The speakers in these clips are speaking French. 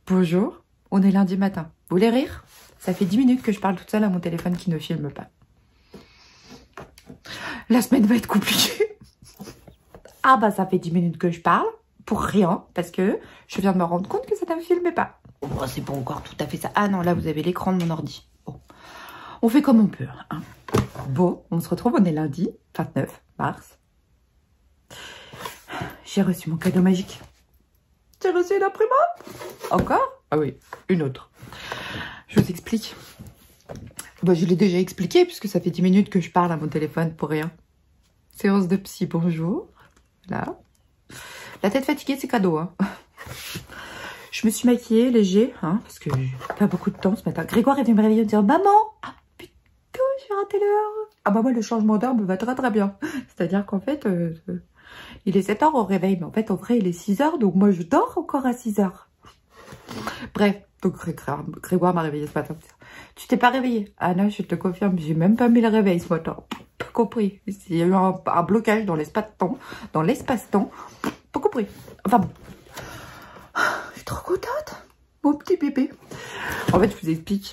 Bonjour, on est lundi matin. Vous voulez rire? Ça fait 10 minutes que je parle toute seule à mon téléphone qui ne filme pas. La semaine va être compliquée. Ah bah ça fait 10 minutes que je parle, pour rien, parce que je viens de me rendre compte que ça ne filmait pas. Bon, c'est pas encore tout à fait ça. Ah non, là vous avez l'écran de mon ordi. Bon. On fait comme on peut. Hein. Bon, on se retrouve, on est lundi, 29 mars. J'ai reçu mon cadeau magique. J'ai reçu une imprimante. Encore? Ah oui, une autre. Je vous explique. Bah, je l'ai déjà expliqué puisque ça fait 10 minutes que je parle à mon téléphone pour rien. Séance de psy, bonjour. Là. La tête fatiguée, c'est cadeau. Hein. Je me suis maquillée léger, hein, parce que j'ai pas beaucoup de temps ce matin. Grégoire est venu me réveiller et me dire maman, ah putain, j'ai raté l'heure. Ah bah moi le changement d'heure me va très très bien. C'est-à-dire qu'en fait, il est 7h au réveil, mais en fait en vrai il est 6h, donc moi je dors encore à 6h. Bref, donc Grégoire m'a réveillée ce matin. Tu t'es pas réveillée? Ah non, je te confirme, j'ai même pas mis le réveil ce matin. Pas compris. Il y a eu un blocage dans l'espace-temps. Pas compris. Enfin bon. Je suis trop contente. Mon petit bébé. En fait, je vous explique.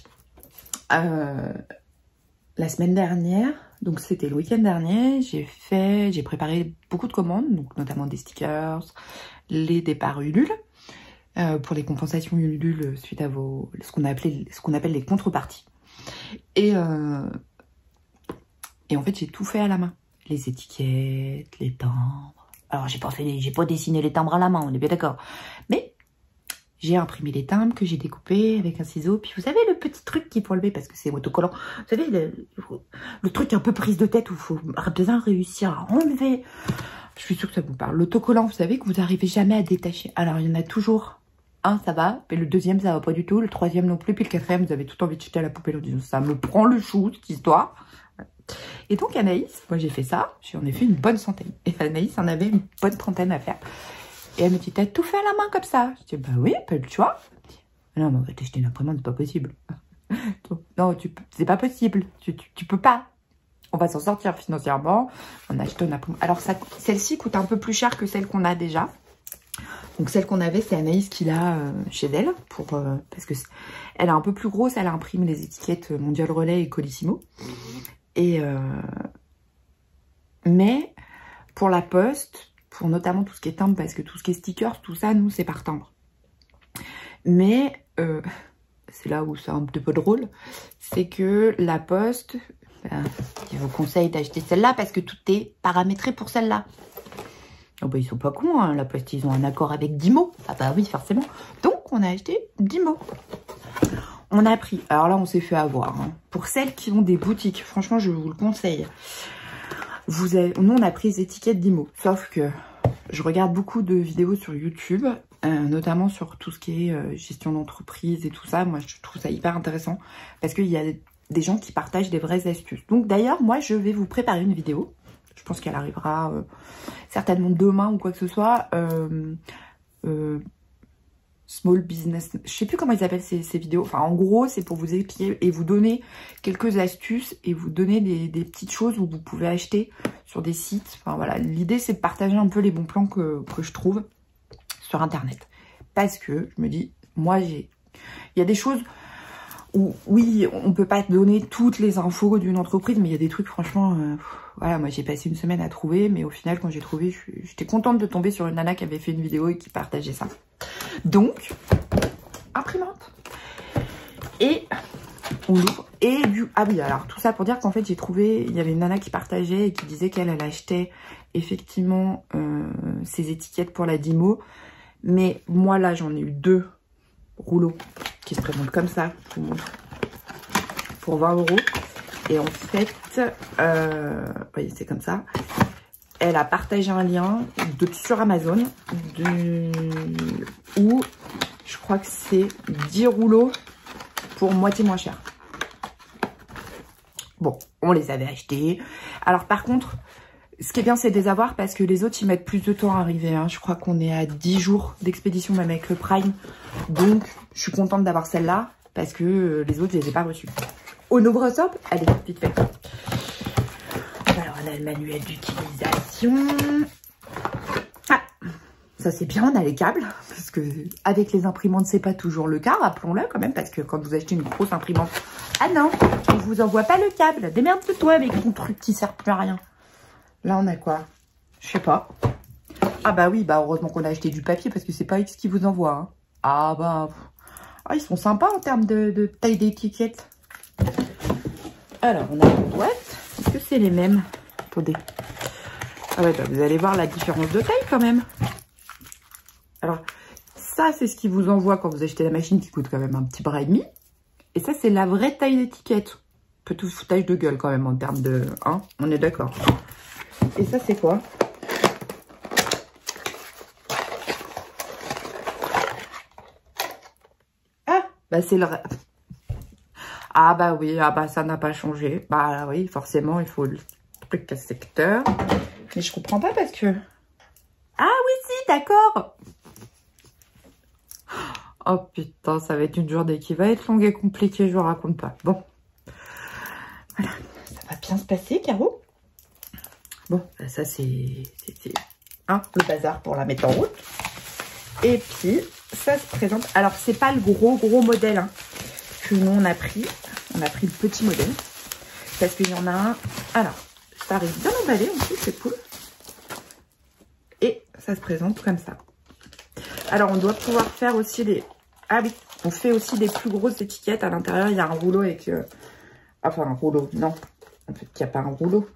La semaine dernière, donc c'était le week-end dernier, j'ai préparé beaucoup de commandes, donc notamment des stickers, les départs Ulule. Pour les compensations Ulule suite à ce qu'on appelle les contreparties. Et en fait, j'ai tout fait à la main. Les étiquettes, les timbres. Alors, j'ai pas dessiné les timbres à la main, on est bien d'accord. Mais j'ai imprimé les timbres que j'ai découpés avec un ciseau. Puis vous savez, le petit truc qui est pour lever, parce que c'est autocollant. Vous savez, le truc un peu prise de tête où il faut bien réussir à enlever. Je suis sûre que ça vous parle. L'autocollant, vous savez, que vous n'arrivez jamais à détacher. Alors, il y en a toujours un, ça va. Mais le deuxième, ça va pas du tout. Le troisième non plus. Puis le quatrième, vous avez tout envie de jeter à la poubelle en disant ça me prend le chou, cette histoire. Et donc, Anaïs, moi j'ai fait ça. J'en ai fait une bonne centaine. Et Anaïs en avait une bonne trentaine à faire. Et elle me dit, t'as tout fait à la main comme ça? Je dis, bah oui, pas le choix. Non, mais on va t'acheter une imprimante, c'est pas possible. Non, c'est pas possible. Tu peux pas. On va s'en sortir financièrement. On achète une imprimante. Alors, celle-ci coûte un peu plus cher que celle qu'on a déjà. Donc, celle qu'on avait, c'est Anaïs qui l'a chez elle. Parce que elle est un peu plus grosse. Elle imprime les étiquettes Mondial Relais et Colissimo. Mais pour la poste, pour notamment tout ce qui est timbre, parce que tout ce qui est stickers, tout ça, nous, c'est par timbre. Mais c'est là où c'est un peu drôle, c'est que la poste, je vous conseille d'acheter celle-là parce que tout est paramétré pour celle-là. Oh bah, ils sont pas cons, hein, la poste, ils ont un accord avec Dimo. Ah bah oui, forcément. Donc, on a acheté Dimo. On a pris, alors là, on s'est fait avoir. Hein. Pour celles qui ont des boutiques, franchement, je vous le conseille. Nous, on a pris les étiquettes Dimo. Sauf que je regarde beaucoup de vidéos sur YouTube, notamment sur tout ce qui est gestion d'entreprise et tout ça. Moi, je trouve ça hyper intéressant parce qu'il y a des gens qui partagent des vraies astuces. Donc, d'ailleurs, moi, je vais vous préparer une vidéo. Je pense qu'elle arrivera certainement demain ou quoi que ce soit. Small business, je sais plus comment ils appellent ces vidéos. Enfin, en gros, c'est pour vous expliquer et vous donner quelques astuces et vous donner des petites choses où vous pouvez acheter sur des sites. Enfin, voilà, l'idée, c'est de partager un peu les bons plans que je trouve sur Internet. Parce que je me dis, moi, il y a des choses où, oui, on peut pas donner toutes les infos d'une entreprise, mais il y a des trucs, franchement, voilà, moi, j'ai passé une semaine à trouver, mais au final, quand j'ai trouvé, j'étais contente de tomber sur une nana qui avait fait une vidéo et qui partageait ça. Donc, imprimante. Et on l'ouvre. Et ah oui, alors tout ça pour dire qu'en fait, j'ai trouvé, il y avait une nana qui partageait et qui disait qu'elle achetait effectivement ses étiquettes pour la Dimo. Mais moi, là, j'en ai eu 2 rouleaux qui se présentent comme ça. Je vous montre. Pour 20 €. Et en fait, voyez, c'est comme ça. Elle a partagé un lien sur Amazon où je crois que c'est 10 rouleaux pour moitié moins cher. Bon, on les avait achetés. Alors par contre, ce qui est bien, c'est de les avoir parce que les autres, ils mettent plus de temps à arriver. Hein. Je crois qu'on est à 10 jours d'expédition, même avec le Prime. Donc, je suis contente d'avoir celle-là parce que les autres, je les ai pas reçus. On ouvre ça. Allez, vite fait. Alors, on a le manuel d'utilisation. Ah, ça c'est bien, on a les câbles. Parce que avec les imprimantes, c'est pas toujours le cas, rappelons-le quand même, parce que quand vous achetez une grosse imprimante, ah non, on vous envoie pas le câble. Démerde-toi avec ton truc qui sert plus à rien. Là, on a quoi? Je sais pas. Ah bah oui, bah heureusement qu'on a acheté du papier, parce que c'est pas X qui vous envoie. Hein. Ah bah... Ah, ils sont sympas en termes de taille d'étiquette. Alors, on a une boîte. Est-ce que c'est les mêmes? Attendez. Ah ouais, bah, vous allez voir la différence de taille quand même. Alors, ça, c'est ce qui vous envoie quand vous achetez la machine qui coûte quand même un petit bras et demi. Et ça, c'est la vraie taille d'étiquette. Peu tout foutage de gueule quand même en termes de... Hein, on est d'accord. Et ça, c'est quoi? Bah c'est le... Ah bah oui, ah bah ça n'a pas changé. Bah oui, forcément, il faut le truc à secteur. Mais je comprends pas parce que... Ah oui, si, d'accord. Oh putain, ça va être une journée qui va être longue et compliquée, je vous raconte pas. Bon. Voilà, ça va bien se passer, Caro. Bon, bah ça c'est... Hein, le bazar pour la mettre en route. Et puis... Ça se présente. Alors, c'est pas le gros modèle hein, que nous on a pris. On a pris le petit modèle. Parce qu'il y en a un. Alors, ça arrive bien emballé en plus, c'est cool. Et ça se présente comme ça. Alors, on doit pouvoir faire aussi des... Ah oui, on fait aussi des plus grosses étiquettes. À l'intérieur, il y a un rouleau avec... Enfin, un rouleau, non. En fait, il n'y a pas un rouleau.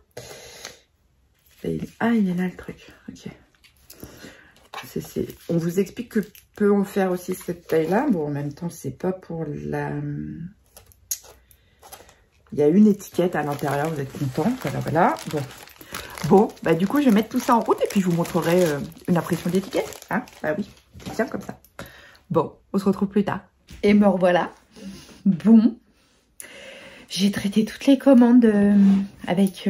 Ah, il est là le truc. Ok. On vous explique que peut en faire aussi cette taille-là. Bon, en même temps, c'est pas pour la... Il y a une étiquette à l'intérieur, vous êtes content. Voilà. Bon, bah du coup, je vais mettre tout ça en route et puis je vous montrerai une impression d'étiquette. Hein, bah oui, tiens comme ça. Bon, on se retrouve plus tard. Et me revoilà. Bon, j'ai traité toutes les commandes avec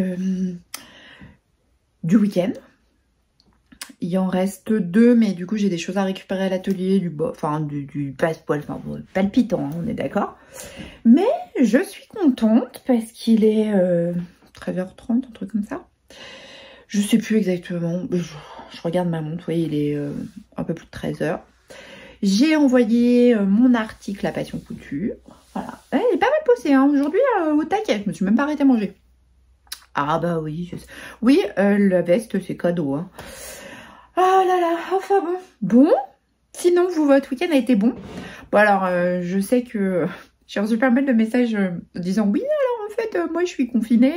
du week-end. Il en reste 2, mais du coup, j'ai des choses à récupérer à l'atelier, du passe-poil, enfin, palpitant, hein, on est d'accord. Mais je suis contente parce qu'il est 13h30, un truc comme ça. Je sais plus exactement, je regarde ma montre, oui, il est un peu plus de 13h. J'ai envoyé mon article à Passion Couture. Voilà, il est pas mal bossé, hein. Aujourd'hui, au taquet, je me suis même pas arrêtée à manger. Ah bah oui, oui, la veste, c'est cadeau, hein. Oh là là, enfin bon. Bon, sinon, votre week-end a été bon. Bon, alors, je sais que j'ai reçu pas mal de messages disant oui, alors en fait, moi je suis confinée.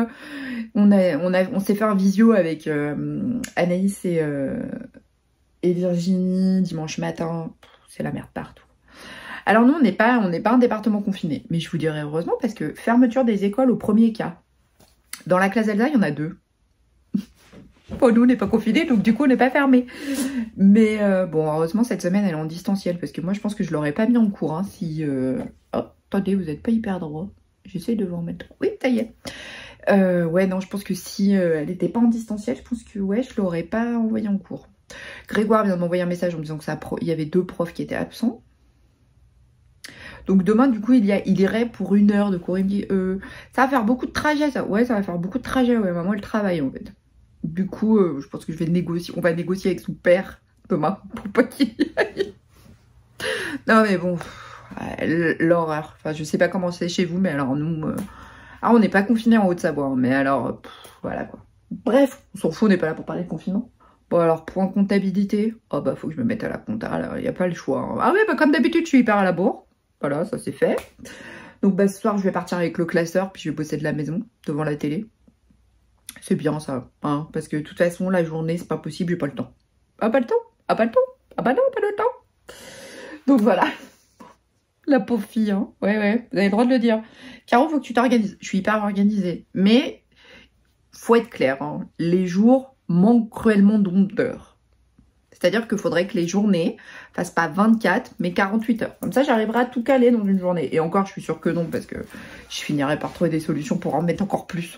On s'est fait un visio avec Anaïs et Virginie dimanche matin. C'est la merde partout. Alors nous, on n'est pas un département confiné. Mais je vous dirais heureusement parce que fermeture des écoles au premier cas. Dans la classe Elsa, il y en a 2. Bon, nous, on n'est pas confinés, donc du coup, on n'est pas fermé. Mais bon, heureusement, cette semaine, elle est en distanciel. Parce que moi, je pense que je ne l'aurais pas mis en cours. Hein, si... Oh, attendez, vous n'êtes pas hyper droit. J'essaie de vous remettre... Oui, ça y est. Ouais, non, je pense que si elle n'était pas en distanciel, je pense que ouais, je ne l'aurais pas envoyé en cours. Grégoire vient de m'envoyer un message en me disant que il y avait 2 profs qui étaient absents. Donc demain, du coup, il irait pour 1 heure de cours. Il me dit, ça va faire beaucoup de trajet, ça. Ouais, ça va faire beaucoup de trajet. Ouais, maman, elle travaille, en fait. Du coup, je pense que je vais négocier. On va négocier avec son père demain pour pas qu'il y aille. Non, mais bon, l'horreur. Enfin, je sais pas comment c'est chez vous, mais alors nous, on n'est pas confinés en Haute-Savoie. Hein, mais alors, voilà quoi. Bref, on s'en fout, on n'est pas là pour parler de confinement. Bon, alors, point comptabilité. Oh, bah, faut que je me mette à la compta. Il n'y a pas le choix. Hein. Ah, oui, bah, comme d'habitude, je suis hyper à la bourre. Voilà, ça c'est fait. Donc, bah, ce soir, je vais partir avec le classeur, puis je vais bosser de la maison, devant la télé. C'est bien ça, hein, parce que de toute façon, la journée, c'est pas possible, j'ai pas le temps. Ah, pas le temps? Ah, pas le temps? Ah, bah non, pas le temps. Donc voilà. La pauvre fille, hein. Ouais, vous avez le droit de le dire. Caro, faut que tu t'organises. Je suis hyper organisée. Mais, faut être clair, hein. Les jours manquent cruellement d'heures. C'est-à-dire qu'il faudrait que les journées fassent pas 24, mais 48 heures. Comme ça, j'arriverai à tout caler dans une journée. Et encore, je suis sûre que non, parce que je finirai par trouver des solutions pour en mettre encore plus.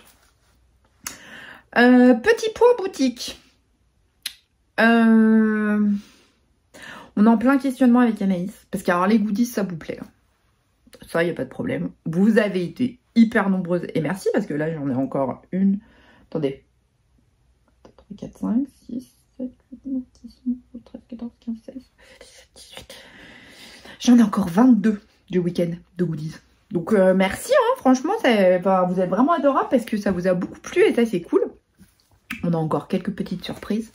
Petit point boutique. On est en plein questionnement avec Anaïs. Parce qu'alors les goodies, ça vous plaît. Hein. Ça, il n'y a pas de problème. Vous avez été hyper nombreuses. Et merci, parce que là, j'en ai encore une. Attendez. 3, 4, 5, 6, 7, 8, 9, 10, 11, 12, 13, 14, 15, 16, 17, 18. J'en ai encore 22 du week-end de goodies. Donc merci, hein, franchement, vous êtes vraiment adorables parce que ça vous a beaucoup plu et ça c'est cool. On a encore quelques petites surprises.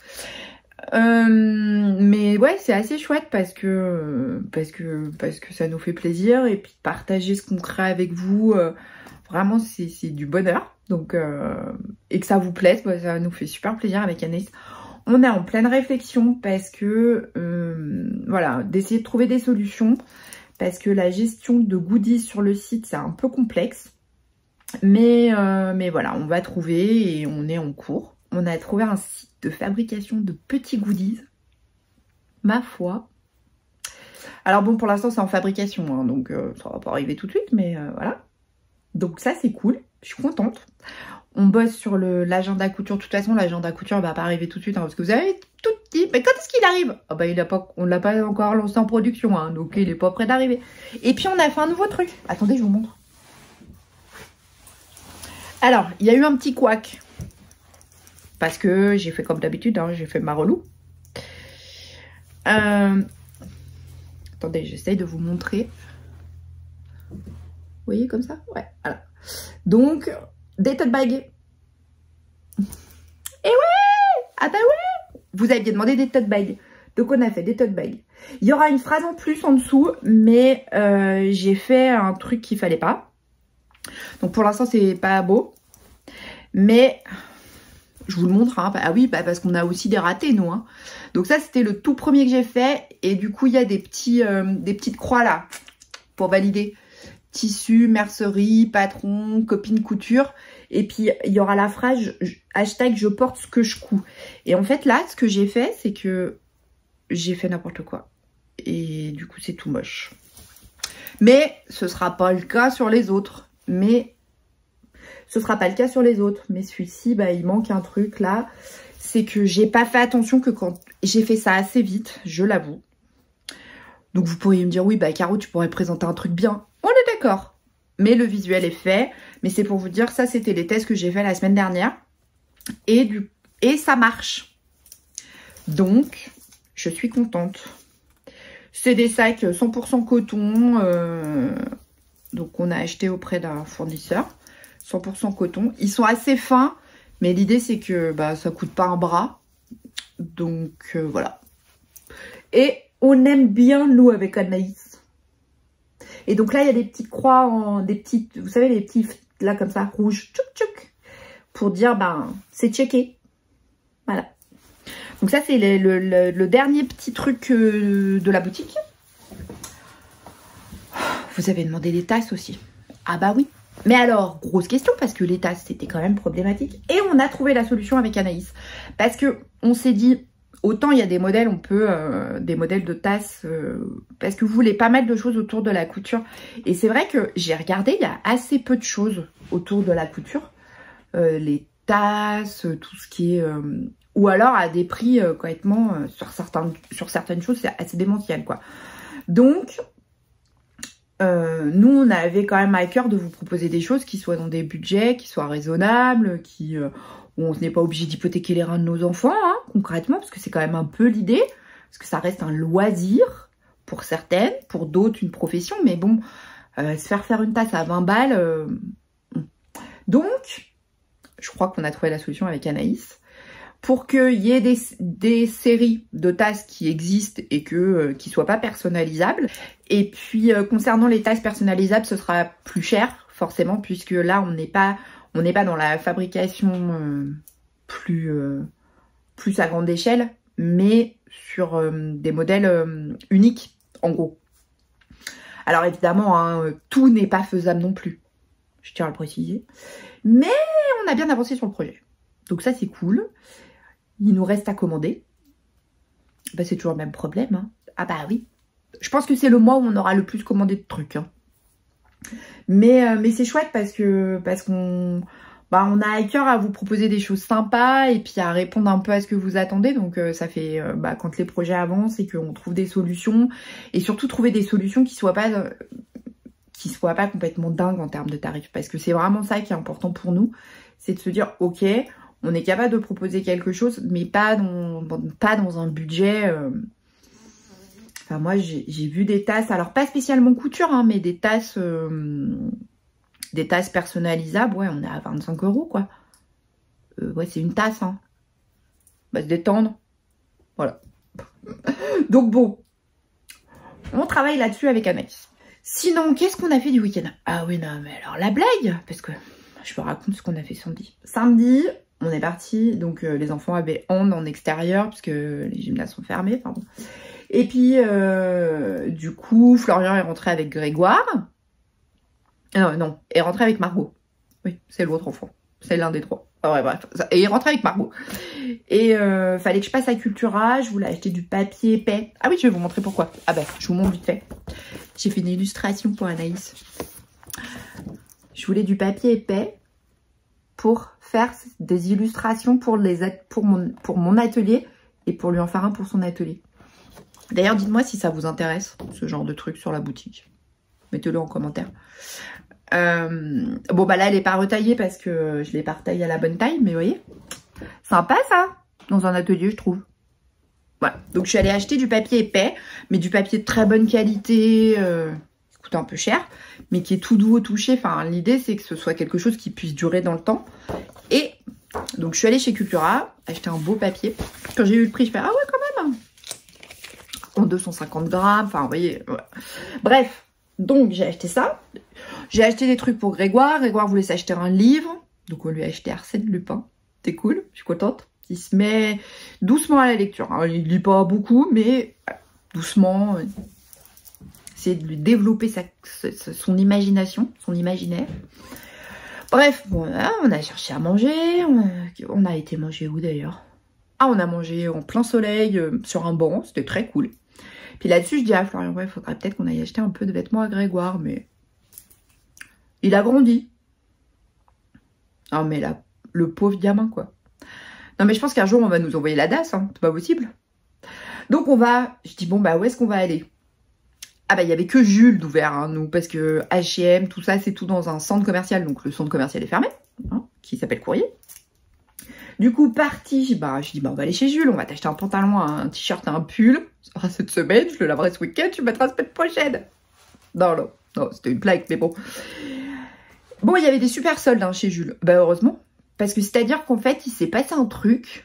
Mais ouais, c'est assez chouette parce que ça nous fait plaisir et puis partager ce qu'on crée avec vous, vraiment c'est du bonheur. Donc et que ça vous plaise, bah, ça nous fait super plaisir avec Anaïs. On est en pleine réflexion parce que voilà, d'essayer de trouver des solutions parce que la gestion de goodies sur le site c'est un peu complexe. Mais voilà, on va trouver et on est en cours. On a trouvé un site de fabrication de petits goodies. Ma foi. Alors bon, pour l'instant, c'est en fabrication, hein, donc ça va pas arriver tout de suite, mais voilà. Donc ça, c'est cool. Je suis contente. On bosse sur l'agenda couture. De toute façon, l'agenda couture va pas arriver tout de suite, hein, parce que vous avez tout dit. Mais quand est-ce qu'il arrive? Ah bah, on l'a pas encore lancé en production, hein, donc il est pas prêt d'arriver. Et puis, on a fait un nouveau truc. Attendez, je vous montre. Alors, il y a eu un petit couac. Parce que j'ai fait comme d'habitude, hein, j'ai fait ma relou. Attendez, j'essaye de vous montrer. Vous voyez comme ça? Ouais, voilà. Donc, des tote bags. Et ouais! Ah bah ouais! Vous aviez demandé des tote bags. Donc, on a fait des tote bags. Il y aura une phrase en plus en dessous, mais j'ai fait un truc qu'il fallait pas. Donc, pour l'instant, c'est pas beau. Mais... je vous le montre, hein. Ah oui, bah parce qu'on a aussi des ratés, nous. Hein. Donc ça, c'était le tout premier que j'ai fait. Et du coup, il y a des petites croix là, pour valider. Tissu, mercerie, patron, copine couture. Et puis, il y aura la phrase, hashtag je porte ce que je couds. Et en fait, là, ce que j'ai fait, c'est que j'ai fait n'importe quoi. Et du coup, c'est tout moche. Mais ce sera pas le cas sur les autres. Mais... ce sera pas le cas sur les autres, mais celui-ci, bah, il manque un truc là. C'est que j'ai pas fait attention que quand j'ai fait ça assez vite, je l'avoue. Donc vous pourriez me dire, oui, bah Caro, tu pourrais présenter un truc bien. On est d'accord. Mais le visuel est fait. Mais c'est pour vous dire, ça c'était les tests que j'ai fait la semaine dernière. Et ça marche. Donc, je suis contente. C'est des sacs 100% coton. Donc on a acheté auprès d'un fournisseur. 100% coton. Ils sont assez fins, mais l'idée c'est que bah, ça coûte pas un bras. Donc voilà. Et on aime bien nous avec Anaïs. Et donc là il y a des petites croix, vous savez les petits là comme ça, rouges, tchouk tchouk, pour dire ben c'est checké. Voilà. Donc ça c'est le dernier petit truc de la boutique. Vous avez demandé des tasses aussi. Ah bah oui. Mais alors, grosse question, parce que les tasses, c'était quand même problématique. Et on a trouvé la solution avec Anaïs. Parce que on s'est dit, autant il y a des modèles, on peut, des modèles de tasses, parce que vous voulez pas mal de choses autour de la couture. Et c'est vrai que j'ai regardé, il y a assez peu de choses autour de la couture. Les tasses, tout ce qui est... ou alors à des prix complètement, sur certaines choses, c'est assez démentiel, quoi. Donc... nous, on avait quand même à cœur de vous proposer des choses qui soient dans des budgets, qui soient raisonnables, où on n'est pas obligé d'hypothéquer les reins de nos enfants, hein, concrètement, parce que c'est quand même un peu l'idée, parce que ça reste un loisir pour certaines, pour d'autres une profession, mais bon, se faire une tasse à 20 balles... Donc, je crois qu'on a trouvé la solution avec Anaïs. Pour qu'il y ait des séries de tasses qui existent et qui ne soient pas personnalisables. Et puis, concernant les tasses personnalisables, ce sera plus cher, forcément, puisque là, on n'est pas dans la fabrication plus à grande échelle, mais sur des modèles uniques, en gros. Alors, évidemment, hein, tout n'est pas faisable non plus, je tiens à le préciser. Mais on a bien avancé sur le projet. Donc ça, c'est cool. Il nous reste à commander. Bah, c'est toujours le même problème. Hein. Ah bah oui. Je pense que c'est le mois où on aura le plus commandé de trucs. Hein. Mais c'est chouette parce qu'on on a à cœur à vous proposer des choses sympas et puis à répondre un peu à ce que vous attendez. Donc ça fait quand les projets avancent et qu'on trouve des solutions. Et surtout trouver des solutions qui soient pas complètement dingues en termes de tarifs. Parce que c'est vraiment ça qui est important pour nous. C'est de se dire, ok... on est capable de proposer quelque chose, mais pas dans un budget... Enfin, moi, j'ai vu des tasses, alors pas spécialement couture, hein, mais des tasses personnalisables. Ouais, on est à 25 €, quoi. Ouais, c'est une tasse, hein. On va se détendre. Voilà. Donc bon, on travaille là-dessus avec Anaïs. Sinon, qu'est-ce qu'on a fait du week-end? Ah oui, non, mais alors la blague, parce que je vous raconte ce qu'on a fait samedi. Samedi, on est parti, donc les enfants avaient hand en extérieur, parce que les gymnases sont fermés, pardon. Et puis, du coup, Florian est rentré avec Grégoire. Non, est rentré avec Margot. Oui, c'est l'autre enfant. C'est l'un des trois. Ah ouais, bref. Et il est rentré avec Margot. Et fallait que je passe à Cultura. Je voulais acheter du papier épais. Ah oui, je vais vous montrer pourquoi. Ah ben, je vous montre vite fait. J'ai fait une illustration pour Anaïs. Je voulais du papier épais pour faire des illustrations pour mon atelier et pour lui en faire un pour son atelier. D'ailleurs, dites-moi si ça vous intéresse, ce genre de truc sur la boutique. Mettez-le en commentaire. Bon, bah là, elle n'est pas retaillée parce que je l'ai pas retaillée à la bonne taille, mais vous voyez, sympa ça, dans un atelier, je trouve. Voilà, donc je suis allée acheter du papier épais, mais du papier de très bonne qualité, qui coûte un peu cher, mais qui est tout doux au toucher. Enfin, l'idée, c'est que ce soit quelque chose qui puisse durer dans le temps. Et donc, je suis allée chez Cultura, acheter un beau papier. Quand j'ai eu le prix, je fais, ah ouais, quand même, en 250 grammes, enfin, vous voyez, voilà. Bref, donc j'ai acheté ça. J'ai acheté des trucs pour Grégoire. Grégoire voulait s'acheter un livre, donc on lui a acheté Arsène Lupin. C'est cool, je suis contente. Il se met doucement à la lecture, hein. Il lit pas beaucoup, mais doucement, c'est de lui développer son imagination, son imaginaire. Bref, voilà, on a cherché à manger. On a été manger où d'ailleurs? Ah, on a mangé en plein soleil, sur un banc, c'était très cool. Puis là-dessus, je dis à Florian, ouais, il faudrait peut-être qu'on aille acheter un peu de vêtements à Grégoire, mais il a grandi. Ah, mais là, le pauvre gamin, quoi. Non, mais je pense qu'un jour, on va nous envoyer la DAS, hein. C'est pas possible. Donc, on va... Je dis, bon, bah, où est-ce qu'on va aller? Ah, bah, il n'y avait que Jules d'ouvert, hein, nous, parce que H&M, tout ça, c'est tout dans un centre commercial. Donc, le centre commercial est fermé, hein, qui s'appelle Courrier. Du coup, parti, je dis, bah, on va aller chez Jules, on va t'acheter un pantalon, un t-shirt, un pull. Ça sera cette semaine, je le laverai ce week-end, tu mettras la semaine prochaine. Non, c'était une blague, mais bon. Bon, il y avait des super soldes, hein, chez Jules. Bah, heureusement. Parce que c'est-à-dire qu'en fait, il s'est passé un truc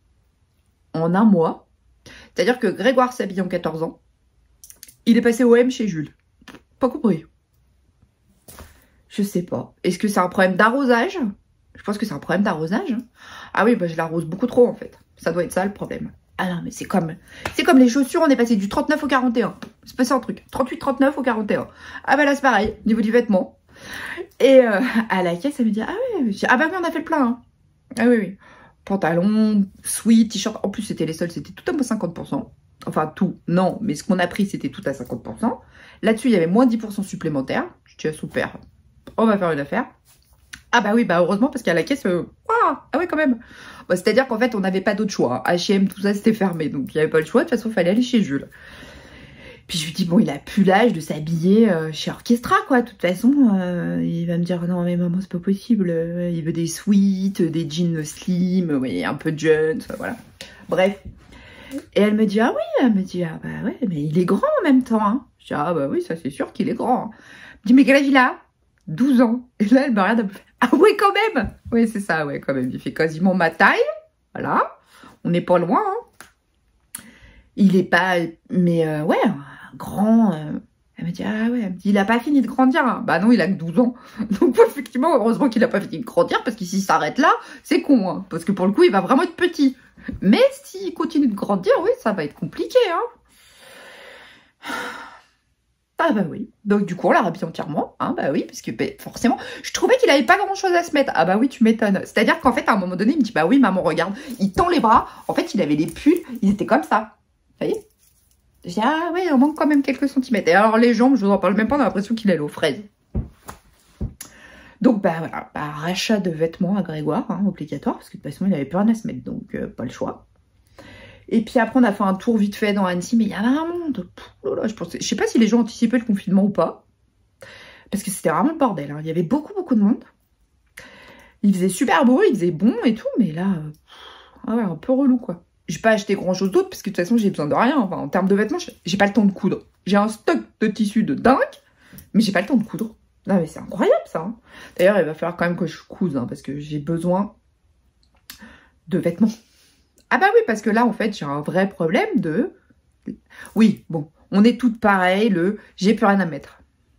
en un mois. C'est-à-dire que Grégoire s'habille en 14 ans. Il est passé au M chez Jules. Pas compris. Je sais pas. Est-ce que c'est un problème d'arrosage? Je pense que c'est un problème d'arrosage. Ah oui, bah je l'arrose beaucoup trop en fait. Ça doit être ça le problème. Ah non, mais c'est comme les chaussures, on est passé du 39 au 41. C'est passé un truc. 38-39 au 41. Ah bah là c'est pareil, niveau du vêtement. Et à la caisse, elle me dit, ah oui, ah bah oui, on a fait le plein. Hein. Ah oui, oui. Pantalon, sweat, t-shirt. En plus, c'était les soldes, c'était tout à moins 50%. Enfin, tout, non, mais ce qu'on a pris, c'était tout à 50%. Là-dessus, il y avait moins 10% supplémentaire. Je dis, ah, super, on va faire une affaire. Ah bah oui, bah heureusement, parce qu'à la caisse, ah ouais, quand même. Bah, c'est-à-dire qu'en fait, on n'avait pas d'autre choix. H&M, tout ça, c'était fermé. Donc, il n'y avait pas le choix. De toute façon, il fallait aller chez Jules. Puis je lui dis, bon, il a plus l'âge de s'habiller chez Orchestra, quoi. De toute façon, il va me dire, non, mais maman, c'est pas possible. Il veut des sweats, des jeans slim, oui, un peu de jeans, voilà. Bref. Et elle me dit, ah oui, ah bah ouais, mais il est grand en même temps, hein. Je dis, ah bah oui, ça c'est sûr qu'il est grand. Elle me dit, mais quel âge il a? 12 ans. Et là, elle me regarde, elle me fait, ah oui, quand même. Oui, c'est ça, ouais, quand même. Il fait quasiment ma taille. Voilà. On n'est pas loin, hein. Il est pas, mais ouais, grand. Elle me dit, ah ouais, elle me dit, il a pas fini de grandir. Hein. Bah non, il a que 12 ans. Donc effectivement, heureusement qu'il a pas fini de grandir, parce que s'il s'arrête là, c'est con. Hein, parce que pour le coup, il va vraiment être petit. Mais s'il continue de grandir, oui, ça va être compliqué. Hein. Ah bah oui. Donc du coup, on l'a rhabillé entièrement. Hein, bah oui, parce que bah, forcément, je trouvais qu'il avait pas grand-chose à se mettre. Ah bah oui, tu m'étonnes. C'est-à-dire qu'en fait, à un moment donné, il me dit, bah oui, maman, regarde. Il tend les bras. En fait, il avait les pulls, ils étaient comme ça. Vous voyez? Je dis, ah ouais, il manque quand même quelques centimètres. Et alors les jambes, je vous en parle même pas, on a l'impression qu'il est aux fraises. Donc bah voilà, bah, rachat de vêtements à Grégoire, hein, obligatoire, parce que de toute façon il avait plus rien à se mettre, donc pas le choix. Et puis après on a fait un tour vite fait dans Annecy, mais il y avait un monde. Là, je sais pas si les gens anticipaient le confinement ou pas, parce que c'était vraiment le bordel. Hein. Il y avait beaucoup de monde. Il faisait super beau, il faisait bon et tout, mais là, ah ouais, un peu relou quoi. j'ai pas acheté grand chose d'autre parce que de toute façon j'ai besoin de rien. Enfin, en termes de vêtements, j'ai pas le temps de coudre. J'ai un stock de tissus de dingue, mais j'ai pas le temps de coudre. Non mais c'est incroyable ça. Hein. D'ailleurs, il va falloir quand même que je couse parce que j'ai besoin de vêtements. Ah bah oui, parce que là en fait j'ai un vrai problème de... Oui, bon, on est toutes pareilles, j'ai plus rien à mettre.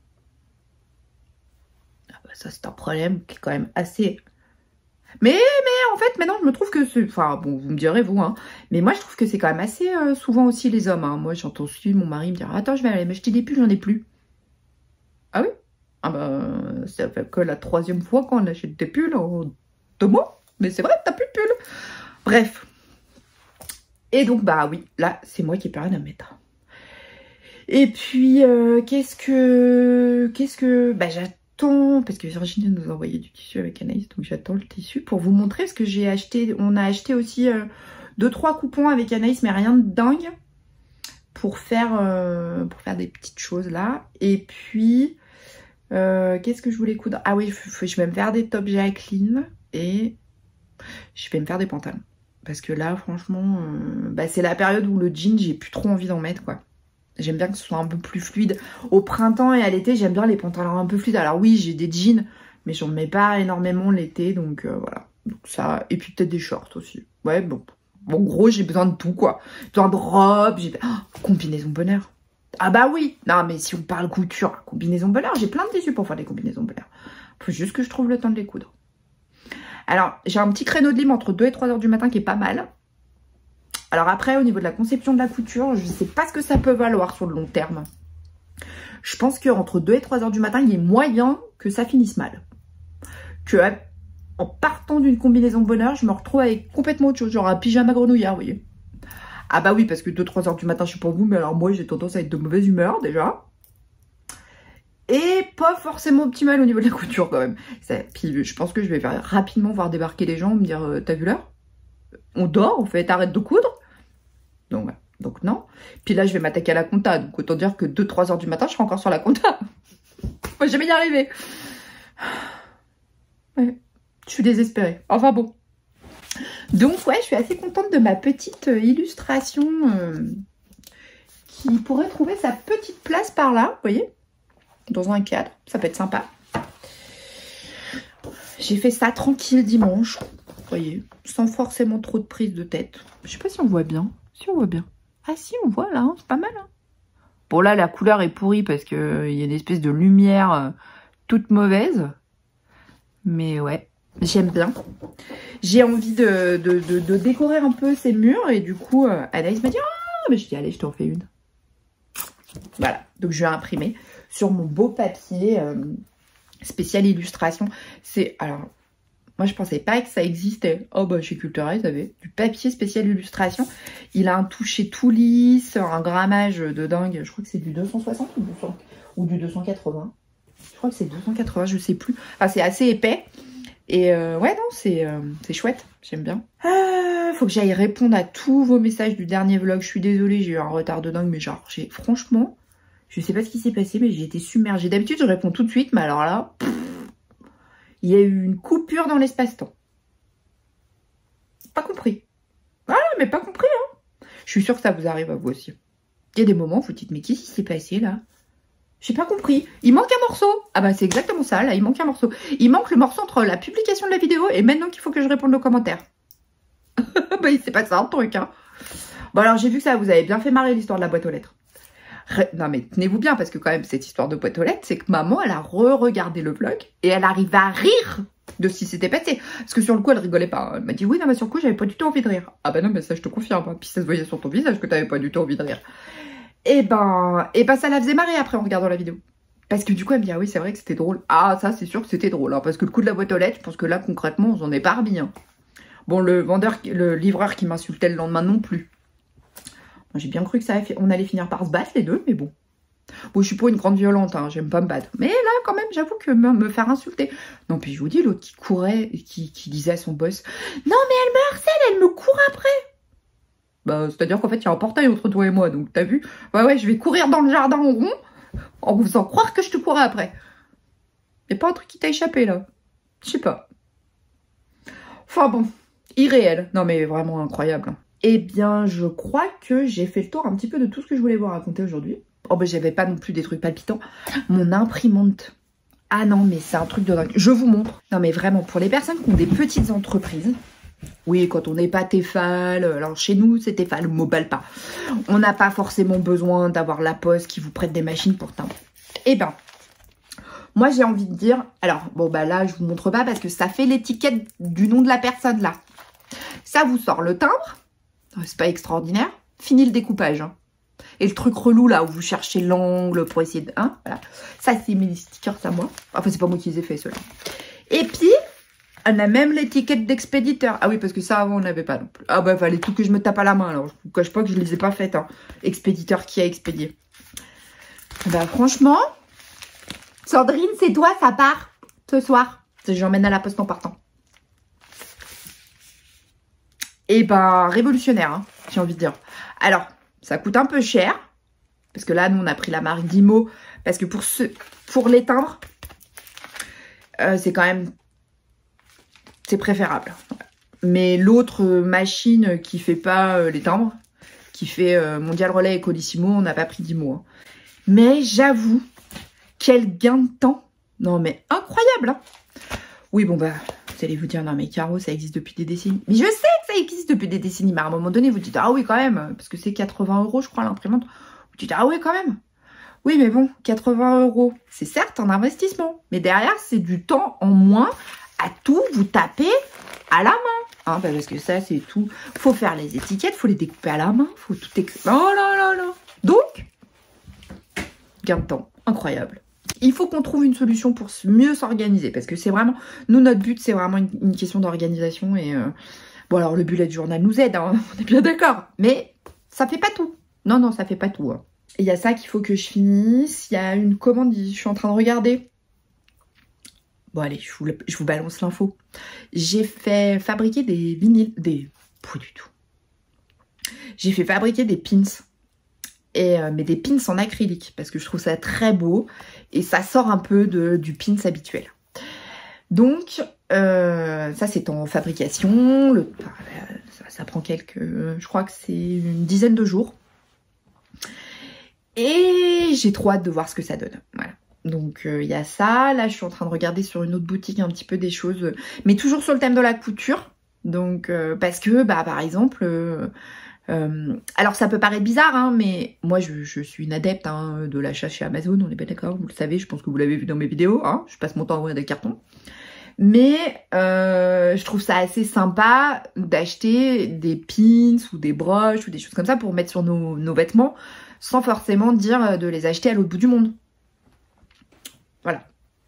Ah bah ça c'est un problème qui est quand même assez... Mais en fait, maintenant, je me trouve que c'est... Enfin, bon, vous me direz, vous, hein. Mais moi, je trouve que c'est quand même assez souvent aussi les hommes, hein. Moi, j'entends aussi mon mari me dire « Attends, je vais aller m'acheter des pulls, j'en ai plus. » Ah oui? Ah bah, ça fait que la 3e fois qu'on achète des pulls en 2 mois. Mais c'est vrai, t'as plus de pulls. Bref. Et donc, bah oui, là, c'est moi qui ai plus rien à mettre. Et puis, qu'est-ce que... Bah, j'attends, parce que Virginie nous a envoyé du tissu avec Anaïs, donc j'attends le tissu pour vous montrer, parce que j'ai acheté, on a acheté aussi 2-3 coupons avec Anaïs, mais rien de dingue, pour faire des petites choses là. Et puis, qu'est-ce que je voulais coudre? Ah oui, je vais me faire des tops Jacqueline, et je vais me faire des pantalons. Parce que là, franchement, bah, c'est la période où le jean, j'ai plus trop envie d'en mettre, quoi. J'aime bien que ce soit un peu plus fluide. Au printemps et à l'été, j'aime bien les pantalons un peu fluides. Alors oui, j'ai des jeans, mais j'en mets pas énormément l'été. Donc voilà. Donc ça, et puis peut-être des shorts aussi. Ouais, bon. En gros, j'ai besoin de tout, quoi. J'ai besoin de robes, combinaison bonheur. Ah bah oui. Non, mais si on parle couture, combinaison bonheur, j'ai plein de tissus pour faire des combinaisons bonheur. Faut juste que je trouve le temps de les coudre. Alors, j'ai un petit créneau de libre entre 2 et 3 heures du matin qui est pas mal. Alors après, au niveau de la conception de la couture, je ne sais pas ce que ça peut valoir sur le long terme. Je pense qu'entre 2 et 3 heures du matin, il y a moyen que ça finisse mal. Que en partant d'une combinaison bonheur, je me retrouve avec complètement autre chose, genre un pyjama grenouillard, vous voyez. Ah bah oui, parce que 2-3 heures du matin, je sais pas vous, mais alors moi, j'ai tendance à être de mauvaise humeur déjà. Et pas forcément optimal au niveau de la couture quand même. Puis je pense que je vais rapidement voir débarquer les gens, me dire, t'as vu l'heure? On dort, on fait arrête de coudre. Donc, ouais. Donc non. Puis là, je vais m'attaquer à la compta. Donc autant dire que 2-3 heures du matin, je serai encore sur la compta. Moi, je vais y arriver. Ouais. Je suis désespérée. Enfin bon. Donc ouais, je suis assez contente de ma petite illustration qui pourrait trouver sa petite place par là, vous voyez, dans un cadre. Ça peut être sympa. J'ai fait ça tranquille dimanche, vous voyez, sans forcément trop de prise de tête. Je sais pas si on voit bien. Si on voit bien. Ah si, on voit là, hein, c'est pas mal. Hein. Bon là, la couleur est pourrie parce qu'il y a une espèce de lumière toute mauvaise. Mais ouais, j'aime bien. J'ai envie de décorer un peu ces murs. Et du coup, Anaïs m'a dit, ah, mais je dis, allez, je t'en fais une. Voilà, donc je vais imprimer sur mon beau papier spécial illustration. C'est, alors... Moi, je pensais pas que ça existait. Oh, bah, chez Cultura, ils avaient du papier spécial illustration. Il a un toucher tout lisse, un grammage de dingue. Je crois que c'est du 260 ou du 280. Je crois que c'est 280, je sais plus. Enfin, c'est assez épais. Et ouais, non, c'est chouette. J'aime bien. Faut que j'aille répondre à tous vos messages du dernier vlog. Je suis désolée, j'ai eu un retard de dingue. Mais genre, franchement, je sais pas ce qui s'est passé, mais j'ai été submergée. D'habitude, je réponds tout de suite. Mais alors là... Il y a eu une coupure dans l'espace-temps. Pas compris. Voilà, mais pas compris, hein. Je suis sûre que ça vous arrive à vous aussi. Il y a des moments où vous dites, mais qu'est-ce qui s'est passé, là? J'ai pas compris. Il manque un morceau. Ah bah, c'est exactement ça, là, il manque un morceau. Il manque le morceau entre la publication de la vidéo et maintenant qu'il faut que je réponde aux commentaires. Bah, il s'est passé un truc, hein. Bon, alors, j'ai vu que ça vous avait bien fait marrer, l'histoire de la boîte aux lettres. Non mais tenez-vous bien parce que quand même cette histoire de boîte aux lettres, c'est que maman elle a re-regardé le vlog et elle arrive à rire de ce qui s'était passé. Parce que sur le coup elle rigolait pas. Elle m'a dit oui non mais sur le coup j'avais pas du tout envie de rire. Ah bah non mais ça je te confirme. Hein. Puis ça se voyait sur ton visage que t'avais pas du tout envie de rire. Et ben ça la faisait marrer après en regardant la vidéo. Parce que du coup elle me dit ah oui c'est vrai que c'était drôle. Ah ça c'est sûr que c'était drôle. Hein, parce que le coup de la boîte aux lettres, je pense que là concrètement on s'en est pas remis. Hein. Bon le livreur qui m'insultait le lendemain non plus. J'ai bien cru que on allait finir par se battre les deux, mais bon. Bon, je suis pas une grande violente, hein, j'aime pas me battre. Mais là, quand même, j'avoue que me faire insulter. Non, puis je vous dis, l'autre qui courait et qui disait à son boss, non, mais elle me harcèle, elle me court après. Bah, c'est-à-dire qu'en fait, il y a un portail entre toi et moi, donc t'as vu? Ouais, je vais courir dans le jardin en rond, en vous faisant croire que je te courais après. Y'a pas un truc qui t'a échappé, là? Je sais pas. Enfin bon, irréel. Non, mais vraiment incroyable. Eh bien, je crois que j'ai fait le tour un petit peu de tout ce que je voulais vous raconter aujourd'hui. Oh ben, j'avais pas non plus des trucs palpitants. Mon imprimante. Ah non, mais c'est un truc de dingue. Je vous montre. Non, mais vraiment, pour les personnes qui ont des petites entreprises, oui, quand on n'est pas Tefal, alors chez nous, c'est Tefal, Mobile pas. On n'a pas forcément besoin d'avoir la poste qui vous prête des machines pour timbre. Eh ben, moi, j'ai envie de dire... Alors, bon, bah là, je vous montre pas parce que ça fait l'étiquette du nom de la personne, là. Ça vous sort le timbre. C'est pas extraordinaire. Fini le découpage, hein. Et le truc relou là où vous cherchez l'angle pour essayer de... Hein, voilà. Ça c'est mes stickers à moi. Enfin c'est pas moi qui les ai fait ceux-là. Et puis on a même l'étiquette d'expéditeur. Ah oui parce que ça avant on n'avait pas non plus. Ah bah fallait tout que je me tape à la main. Alors je vous cache pas que je les ai pas faites. Hein. Expéditeur qui a expédié. Bah franchement, Sandrine c'est toi ça part ce soir. J'emmène à la poste en partant. Et ben révolutionnaire hein, j'ai envie de dire. Alors... Ça coûte un peu cher. Parce que là, nous, on a pris la marque Dymo. Parce que pour les timbres, c'est quand même... C'est préférable. Mais l'autre machine qui fait pas les timbres, qui fait Mondial Relais et Colissimo, on n'a pas pris Dymo. Hein. Mais j'avoue, quel gain de temps. Non, mais incroyable. Hein. Oui, bon, bah, vous allez vous dire, non, mais Caro, ça existe depuis des décennies. Mais je sais que ça existe depuis des décennies. Mais à un moment donné, vous dites, ah oui, quand même. Parce que c'est 80 €, je crois, l'imprimante. Vous dites, ah oui, quand même. Oui, mais bon, 80 €, c'est certes un investissement. Mais derrière, c'est du temps en moins à tout vous taper à la main. Hein, parce que ça, c'est tout. Faut faire les étiquettes, faut les découper à la main. Faut tout... Oh là là là. Donc, gain de temps. Incroyable. Il faut qu'on trouve une solution pour mieux s'organiser. Parce que c'est vraiment... Nous, notre but, c'est vraiment une question d'organisation. Et bon, alors, le bullet journal nous aide. Hein, on est bien d'accord. Mais ça fait pas tout. Non, non, ça fait pas tout. Hein. Il y a ça qu'il faut que je finisse. Il y a une commande, je suis en train de regarder. Bon, allez, je vous balance l'info. J'ai fait fabriquer des vinyles... Pas du tout. J'ai fait fabriquer des pins. Mais des pins en acrylique. Parce que je trouve ça très beau. Et ça sort un peu du pins habituel. Donc, ça c'est en fabrication. Ça prend je crois que c'est une dizaine de jours. Et j'ai trop hâte de voir ce que ça donne. Voilà. Donc, il y a ça. Là, je suis en train de regarder sur une autre boutique un petit peu des choses. Mais toujours sur le thème de la couture. Donc, parce que, bah, par exemple... alors ça peut paraître bizarre hein, mais moi je suis une adepte hein, de l'achat chez Amazon, on est bien d'accord, vous le savez, je pense que vous l'avez vu dans mes vidéos, hein, je passe mon temps à ouvrir des cartons. Mais je trouve ça assez sympa d'acheter des pins ou des broches ou des choses comme ça pour mettre sur nos vêtements sans forcément dire de les acheter à l'autre bout du monde. Voilà.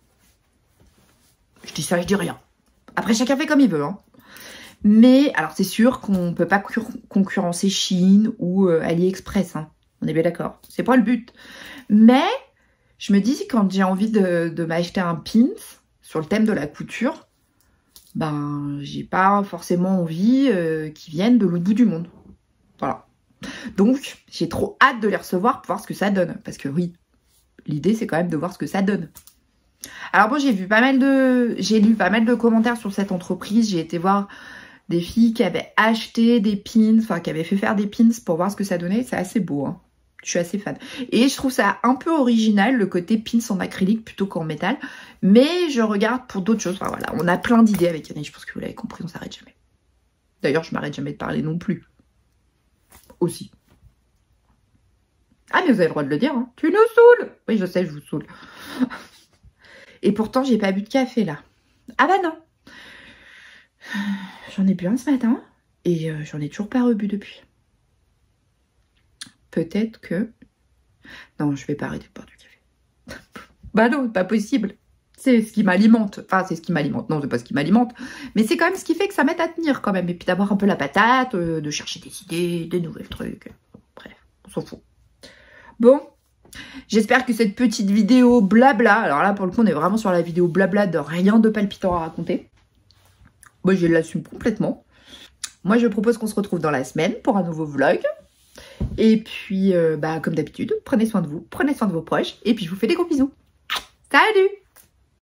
Je dis ça, je dis rien. Après chacun fait comme il veut hein. Mais, alors c'est sûr qu'on ne peut pas concurrencer Shein ou AliExpress, hein. On est bien d'accord, c'est pas le but. Mais, je me dis, quand j'ai envie de m'acheter un pins sur le thème de la couture, ben, j'ai pas forcément envie qu'ils viennent de l'autre bout du monde. Voilà. Donc, j'ai trop hâte de les recevoir pour voir ce que ça donne. Parce que oui, l'idée c'est quand même de voir ce que ça donne. Alors bon, j'ai lu pas mal de commentaires sur cette entreprise, j'ai été voir... des filles qui avaient acheté des pins, enfin qui avaient fait faire des pins pour voir ce que ça donnait. C'est assez beau, hein. Je suis assez fan. Et je trouve ça un peu original, le côté pins en acrylique plutôt qu'en métal. Mais je regarde pour d'autres choses. Enfin voilà, on a plein d'idées avec Yannick. Je pense que vous l'avez compris, on s'arrête jamais. D'ailleurs, je m'arrête jamais de parler non plus. Aussi. Ah mais vous avez le droit de le dire, hein. Tu nous saoules. Oui, je sais, je vous saoule. Et pourtant, j'ai pas bu de café là. Ah bah non. J'en ai bu un ce matin et j'en ai toujours pas rebu depuis. Peut-être que... Non, je vais pas arrêter de boire du café. Bah non, pas possible. C'est ce qui m'alimente. Enfin, c'est ce qui m'alimente. Non, c'est pas ce qui m'alimente. Mais c'est quand même ce qui fait que ça m'aide à tenir quand même. Et puis d'avoir un peu la patate, de chercher des idées, des nouvelles trucs. Bref, on s'en fout. Bon, j'espère que cette petite vidéo blabla... Alors là, pour le coup, on est vraiment sur la vidéo blabla de rien de palpitant à raconter. Moi, je l'assume complètement. Moi, je propose qu'on se retrouve dans la semaine pour un nouveau vlog. Et puis, bah, comme d'habitude, prenez soin de vous, prenez soin de vos proches. Et puis, je vous fais des gros bisous. Salut!